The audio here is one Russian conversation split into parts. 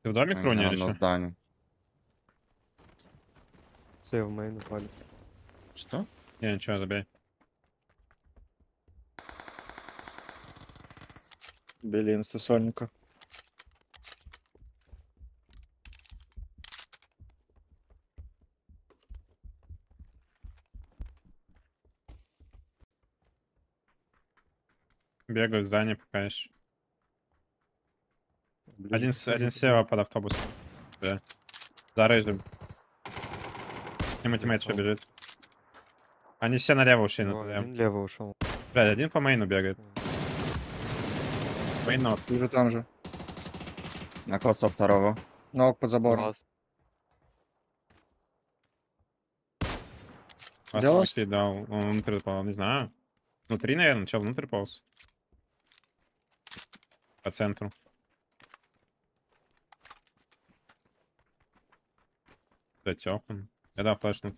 Ты в доме круни или на что? здании. Все, в мейн упали. Что? Не, ничего, забей. Били инстасольника. Бегаю в здание, пока еще. Блин, Один слева под автобусом. Бля. За рейджем. Ему тиммейт еще бежит. Они все налево ушли на О, туда. один лево ушел. Блядь, один по мейну бегает. Мейн ног. Вижу там же. На косо второго. Ног под забором. Ласт. Делос? Окей, да, он внутрь попал, не знаю. Внутри, наверное, чел внутрь полз. По центру. Блядь, тёпан. Я дал флешнут.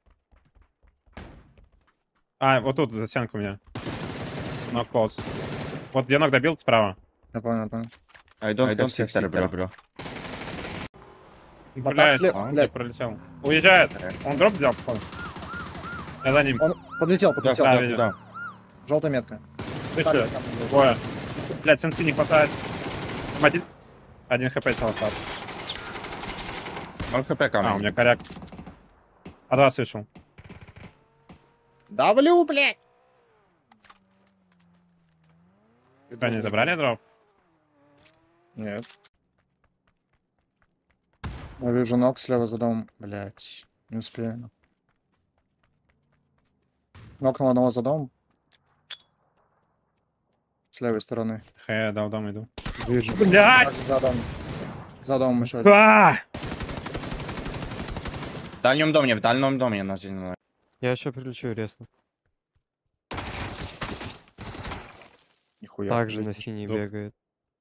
А, вот тут за стенку у меня. Ног полз. Вот где ног добил, справа. Я понял. I don't have sister, bro. Блядь, слева, он блядь. пролетел. Уезжает. Он дроп взял, походу. Я за ним. Он подлетел. Да, видел. Да. Желтая метка. Ты что? Двое. Блядь, сенси не хватает. Один хп стал остаться. Он хп А, у камень. меня коряк. А два вышел. Давлю, блядь! Что, они забрали дроп? Нет. Я вижу ног слева за домом. Блядь, не успею. Нокнул одного за домом. С левой стороны. Я дал дом, иду. Вижу. Блядь! За домом. За домом еще. А! В дальнем доме на зеленой. Я еще прилечу резко. Нихуя. Также на блядь. синий Дуб. бегает.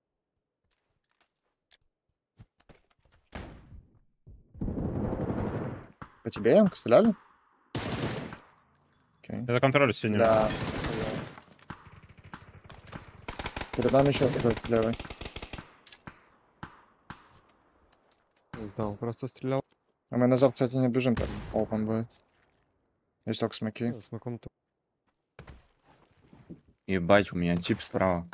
По тебе, Янг, стреляли? Окей. Я за контроль синего. Да. Перед нами еще какой-то левый. Не знал, просто стрелял. А мы назад, кстати, не бежим, там опен будет. Есть только смоки. Смоком то. Ебать, у меня тип справа.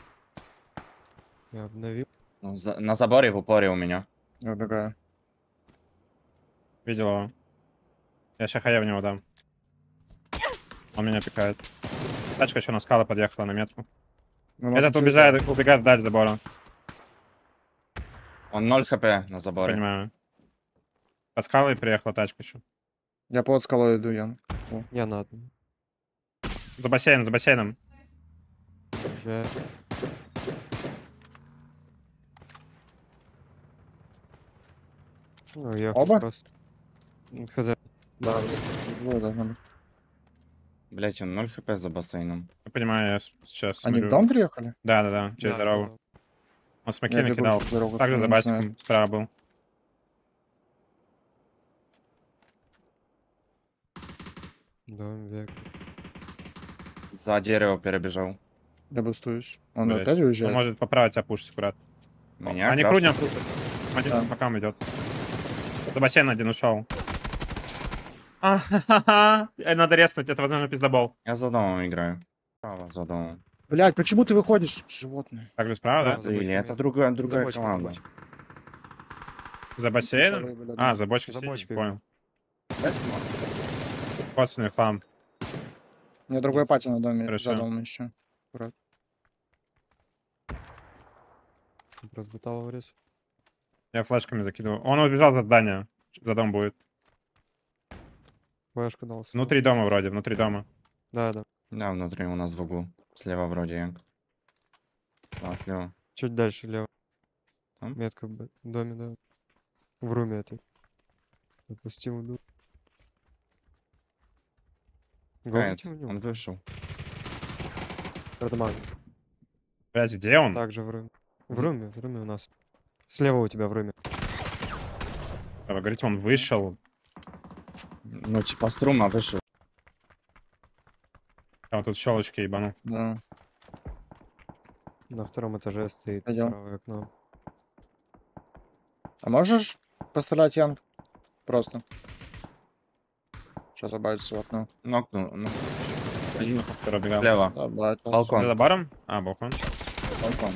Я обновил. Ну, на заборе в упоре у меня. Я убегаю. Видел его. Я сейчас хая в него дам. Он меня пикает. Тачка еще на скалы подъехала на метку. Мы можем Этот через- убегает вдаль забора. Он 0 хп на заборе. Понимаю. Под скалой приехала тачка еще. Я под скалой иду, Ян. Я на одном. За бассейном, за бассейном. Я... Ну, я Оба? просто. Хз. Да, должно быть. Блять, он 0 хп за бассейном. Я понимаю, я сейчас Они в смотрю. дом приехали? Да, через Да, дорогу. Он смоки Я бегу накидал. через дорогу, Также я за не басиком справа был. Дом век. За дерево перебежал. Я бустуюсь. Он Блядь. опять Он уезжает? может поправить опушить аккуратно. Меня Они красный. крунем пушат. Один Да. по бокам идет. За бассейн один ушел. Ха-ха-ха. Надо резнуть, это, возможно, пиздобол. Я за домом играю. Справа за домом. Блядь, почему ты выходишь, животное? Также справа, Да, да? за Или бочками. это другая За бочкой, за команда. бочкой. За бассейном? Ключевые, блядь, А, за бочкой За сидит, бочкой. понял. Косвенный хлам. У меня другой пати на доме, Хорошо. за домом еще. Просто металл врез. Я флешками закидываю. Он убежал за здание. За дом будет. Флешку дал. Внутри дома вроде, внутри дома. Да, да. Да, внутри у нас в углу. Слева вроде Янг. А, слева. Чуть дальше лево. Там? Метка в доме, да. В руме это. Отпустил, иду. Нет, Говорите в он нем. вышел. Редман. Блядь, где он? Также в руме. В руме у нас. Слева у тебя в руме. Вы говорите, он вышел. Ну, типа струма вышел. А вот тут щелочки ебану. Да. На втором этаже стоит Пойдём. правое окно. А можешь пострелять, Янг? Просто. Сейчас забавится в окно. Нокнул. Ну, Второй бегал. слева. Да, бывает. Балкон. За баром? А, балкон. Балкон.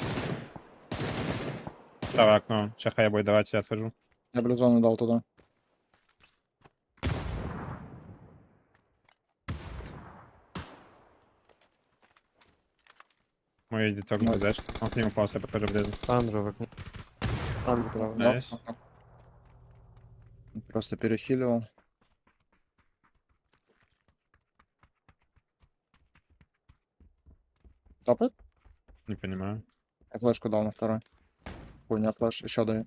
Правое окно. Чахая будет давать, я отхожу. Я блюзону дал туда. Мой едет только Ну. БЗш. Он к нему пался, я покажу ближе. Андра в окне. Андра, правда. Да. Найс. Просто перехиливал. Топает? Не понимаю. Я флешку дал на второй. Хуйня флеш. Еще даю.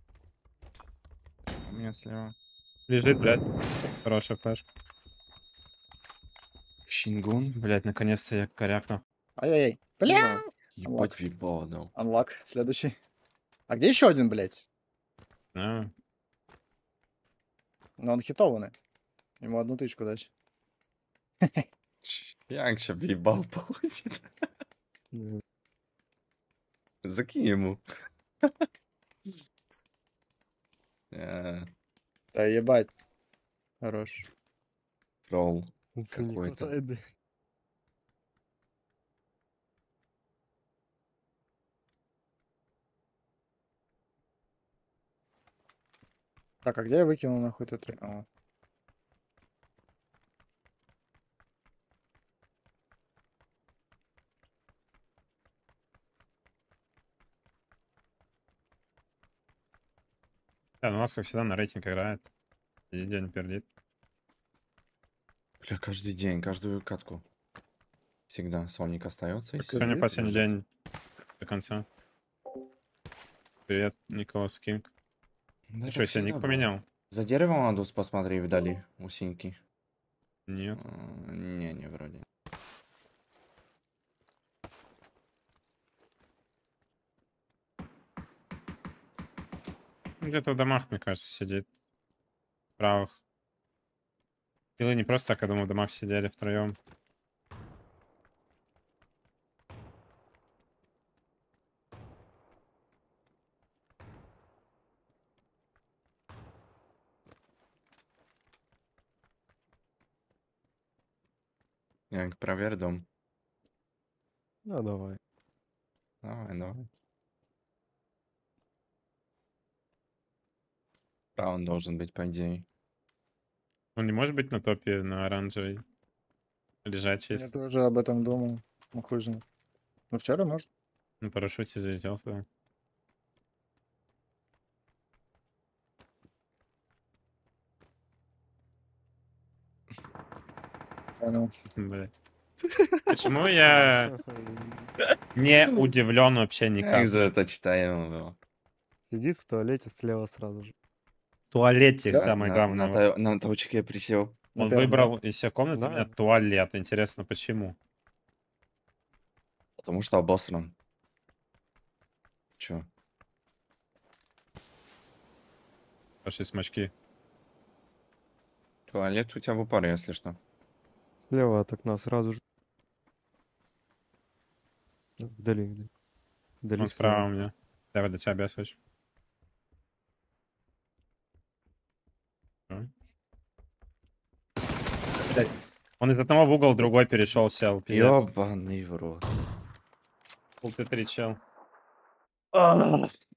У меня слева. Лежит, блядь. Хорошая флешка. Щингун. Блядь, наконец-то я корякну. Ай-яй-яй. Бля! Ебать, въебало дал. Анлак. Следующий. А где еще один, блядь? А, Но он хитованный. Ему одну тычку дать. Янг ща въебал получит. Да. Закинь ему. Да ебать. Хорош. Тролл. Солнца не Какой-то. хватает, да. Так, а где я выкинул нахуй этот... О. да, ну у нас, как всегда, на рейтинг играет. И день пердит. Бля, каждый день, каждую катку. Всегда Соник остается и Сегодня есть последний бежит. день до конца. Привет, Николас Кинг. Да Ты так что, себе всегда ник было. поменял? За деревом надо посмотри вдали, у синьки. Нет. Не, вроде. Где-то в домах, мне кажется, сидит. В правых. Или не просто так, я думаю, в домах сидели втроем. Янг, проверь дом. Ну, давай. Давай. Он должен быть, по идее. Он не может быть на топе на оранжевой. Лежать Я чисто. тоже об этом думал. Ну хуй знает. Ну вчера, может. На парашюте залетел туда. Понял. Блядь. Почему я не удивлен вообще Как никак? же это читаемо было. Сидит в туалете слева сразу же. В туалете Да? самое главное. Вот. На толчке присел. На Он первом, выбрал из всех комнат у Да. меня туалет. Интересно, почему? Потому что обосран. Чё? Пошли смачки. Туалет у тебя в упоре, если что. Слева от окна сразу же. Ну, вдали. Вдали Он справа у меня. Давай до тебя бесишь. Он из одного в угол в другой перешел, сел. Пиздец. Ёбаный в рот. Пул Т3 чел.